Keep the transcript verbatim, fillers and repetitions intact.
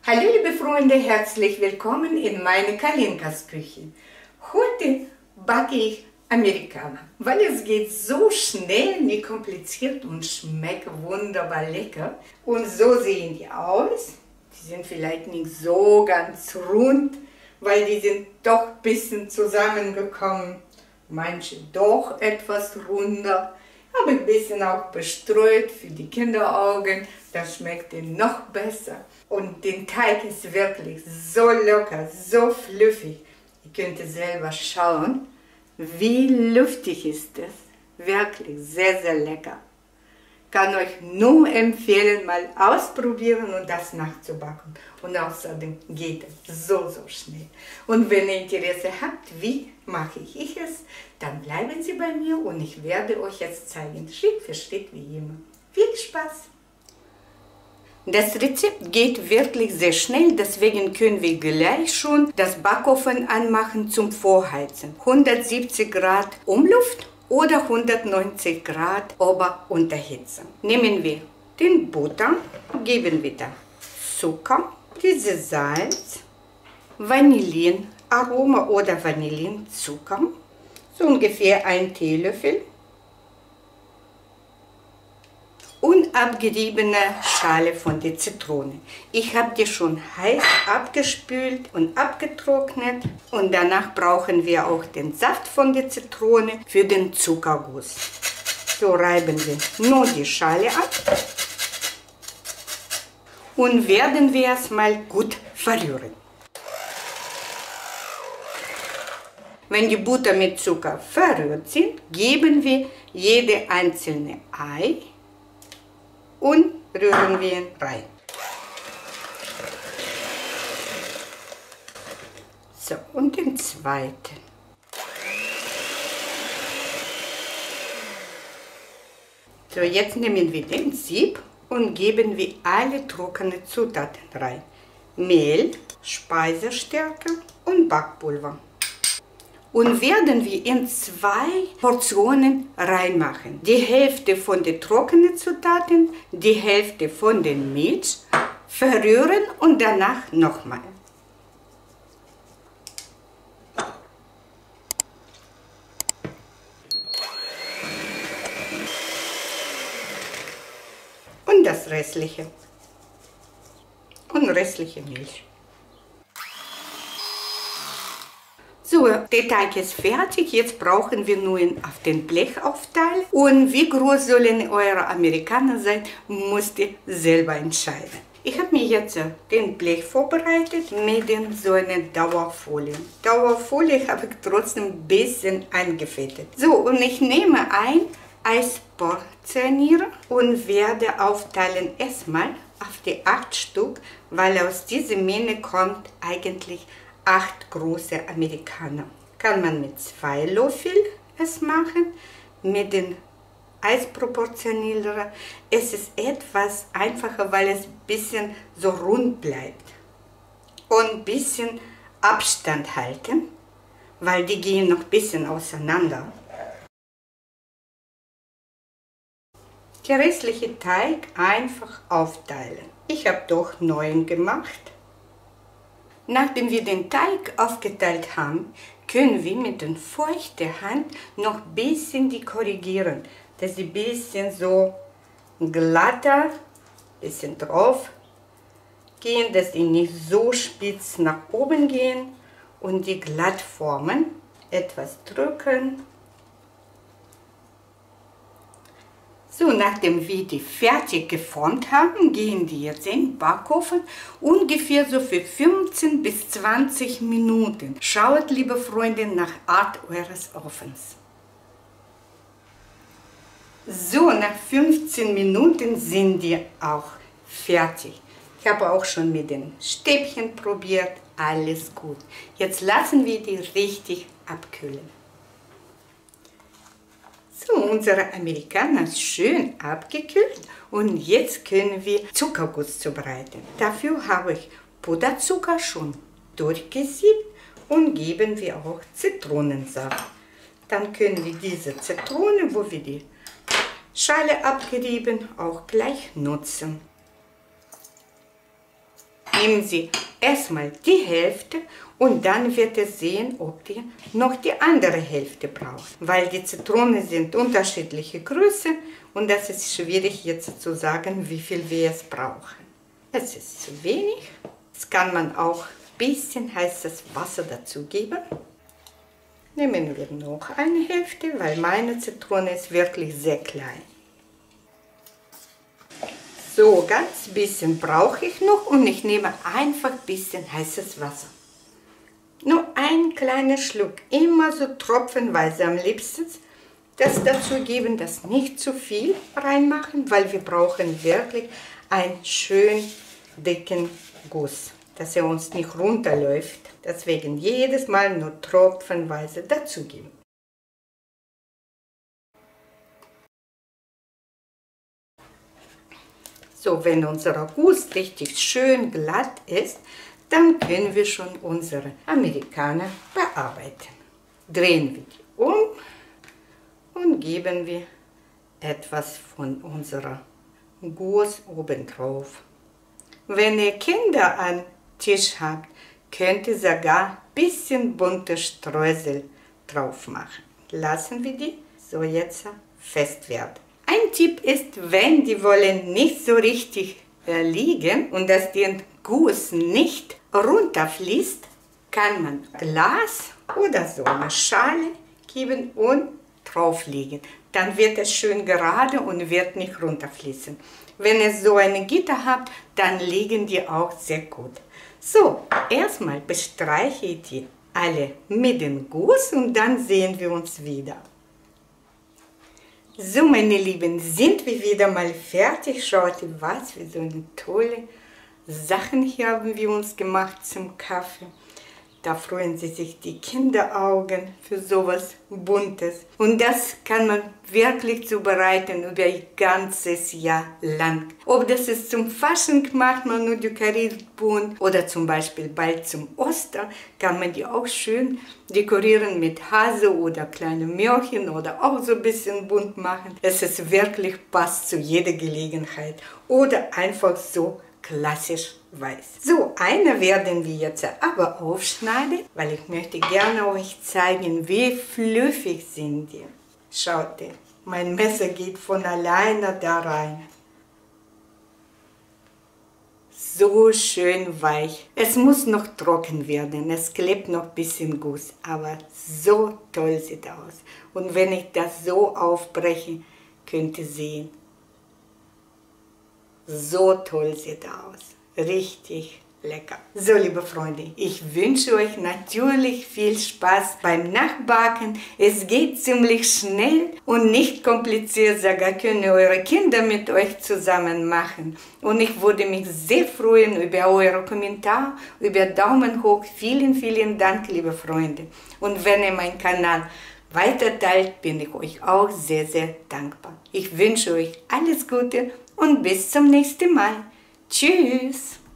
Hallo liebe Freunde, herzlich willkommen in meine Kalinkas Küche. Heute backe ich Amerikaner, weil es geht so schnell, nicht kompliziert und schmeckt wunderbar lecker. Und so sehen die aus. Die sind vielleicht nicht so ganz rund, weil die sind doch ein bisschen zusammengekommen. Manche doch etwas runder, aber ein bisschen auch bestreut für die Kinderaugen. Das schmeckt ihnen noch besser. Und der Teig ist wirklich so locker, so fluffig. Ihr könnt selber schauen, wie luftig ist es. Wirklich sehr, sehr lecker. Kann euch nur empfehlen, mal ausprobieren und das nachzubacken. Und außerdem geht es so, so schnell. Und wenn ihr Interesse habt, wie mache ich es, dann bleiben Sie bei mir und ich werde euch jetzt zeigen, Schritt für Schritt wie immer. Viel Spaß! Das Rezept geht wirklich sehr schnell, deswegen können wir gleich schon das Backofen anmachen zum Vorheizen. hundertsiebzig Grad Umluft oder hundertneunzig Grad Ober-Unterhitze. Nehmen wir den Butter, geben wieder Zucker, dieses Salz, Vanillinaroma oder Vanillinzucker, so ungefähr ein Teelöffel. Und abgeriebene Schale von der Zitrone. Ich habe die schon heiß abgespült und abgetrocknet. Und danach brauchen wir auch den Saft von der Zitrone für den Zuckerguss. So reiben wir nur die Schale ab. Und werden wir es mal gut verrühren. Wenn die Butter mit Zucker verrührt sind, geben wir jede einzelne Ei und rühren wir ihn rein. So, und den zweiten. So, jetzt nehmen wir den Sieb und geben wir alle trockenen Zutaten rein. Mehl, Speisestärke und Backpulver. Und werden wir in zwei Portionen reinmachen. Die Hälfte von den trockenen Zutaten, die Hälfte von den Milch, verrühren und danach nochmal. Und das restliche. Und restliche Milch. So, der Teig ist fertig, jetzt brauchen wir nur ihn auf den Blech aufteilen. Und wie groß sollen eure Amerikaner sein, müsst ihr selber entscheiden. Ich habe mir jetzt den Blech vorbereitet mit den, so einer Dauerfolie. Dauerfolie habe ich trotzdem ein bisschen eingefettet. So, und ich nehme ein Eisportionierer und werde aufteilen erstmal auf die acht Stück, weil aus dieser Menge kommt eigentlich acht große Amerikaner. Kann man mit zwei Löffeln es machen, mit den Eisproportionierer. Es ist etwas einfacher, weil es ein bisschen so rund bleibt. Und ein bisschen Abstand halten, weil die gehen noch ein bisschen auseinander. Der restliche Teig einfach aufteilen. Ich habe doch neun gemacht. Nachdem wir den Teig aufgeteilt haben, können wir mit der feuchten Hand noch ein bisschen die korrigieren, dass sie ein bisschen so glatter, ein bisschen drauf gehen, dass die nicht so spitz nach oben gehen und die glatt formen. Etwas drücken. So, nachdem wir die fertig geformt haben, gehen die jetzt in den Backofen, ungefähr so für fünfzehn bis zwanzig Minuten. Schaut, liebe Freunde, nach Art eures Ofens. So, nach fünfzehn Minuten sind die auch fertig. Ich habe auch schon mit den Stäbchen probiert, alles gut. Jetzt lassen wir die richtig abkühlen. So, unsere Amerikaner ist schön abgekühlt und jetzt können wir Zuckerguss zubereiten. Dafür habe ich Puderzucker schon durchgesiebt und geben wir auch Zitronensaft. Dann können wir diese Zitrone, wo wir die Schale abgerieben, auch gleich nutzen. Nehmen Sie erstmal die Hälfte und dann wird er sehen, ob die noch die andere Hälfte braucht. Weil die Zitronen sind unterschiedliche Größe und das ist schwierig jetzt zu sagen, wie viel wir jetzt brauchen. Es ist zu wenig. Jetzt kann man auch ein bisschen heißes Wasser dazugeben. Nehmen wir noch eine Hälfte, weil meine Zitrone ist wirklich sehr klein. So, ganz bisschen brauche ich noch und ich nehme einfach ein bisschen heißes Wasser. Nur ein kleiner Schluck, immer so tropfenweise am liebsten. Das dazu geben, das nicht zu viel reinmachen, weil wir brauchen wirklich einen schön dicken Guss, dass er uns nicht runterläuft. Deswegen jedes Mal nur tropfenweise dazugeben. So, wenn unser Guss richtig schön glatt ist, dann können wir schon unsere Amerikaner bearbeiten. Drehen wir die um und geben wir etwas von unserer Guss oben drauf. Wenn ihr Kinder am Tisch habt, könnt ihr sogar ein bisschen bunte Streusel drauf machen. Lassen wir die so jetzt fest werden. Ein Tipp ist, wenn die wollen nicht so richtig äh, liegen und dass der Guss nicht runterfließt, kann man Glas oder so eine Schale geben und drauflegen. Dann wird es schön gerade und wird nicht runterfließen. Wenn ihr so eine Gitter habt, dann liegen die auch sehr gut. So, erstmal bestreiche ich die alle mit dem Guss und dann sehen wir uns wieder. So, meine Lieben, sind wir wieder mal fertig. Schaut, was für so eine tolle Sachen hier haben wir uns gemacht zum Kaffee. Da freuen sie sich die Kinderaugen für sowas Buntes. Und das kann man wirklich zubereiten über ein ganzes Jahr lang. Ob das ist zum Fasching macht man nur dekoriert bunt oder zum Beispiel bald zum Ostern kann man die auch schön dekorieren mit Hase oder kleine Märchen oder auch so ein bisschen bunt machen. Es ist wirklich passt zu jeder Gelegenheit oder einfach so klassisch weiß. So, eine werden wir jetzt aber aufschneiden, weil ich möchte gerne euch zeigen, wie fluffig sind die. Schaut, mein Messer geht von alleine da rein. So schön weich. Es muss noch trocken werden, es klebt noch ein bisschen Guss, aber so toll sieht aus. Und wenn ich das so aufbreche, könnt ihr sehen, so toll sieht aus. Richtig lecker. So, liebe Freunde, ich wünsche euch natürlich viel Spaß beim Nachbacken. Es geht ziemlich schnell und nicht kompliziert, sogar können eure Kinder mit euch zusammen machen. Und ich würde mich sehr freuen über eure Kommentare, über Daumen hoch. Vielen, vielen Dank, liebe Freunde. Und wenn ihr meinen Kanal weiterteilt, bin ich euch auch sehr, sehr dankbar. Ich wünsche euch alles Gute und bis zum nächsten Mal. Tschüss!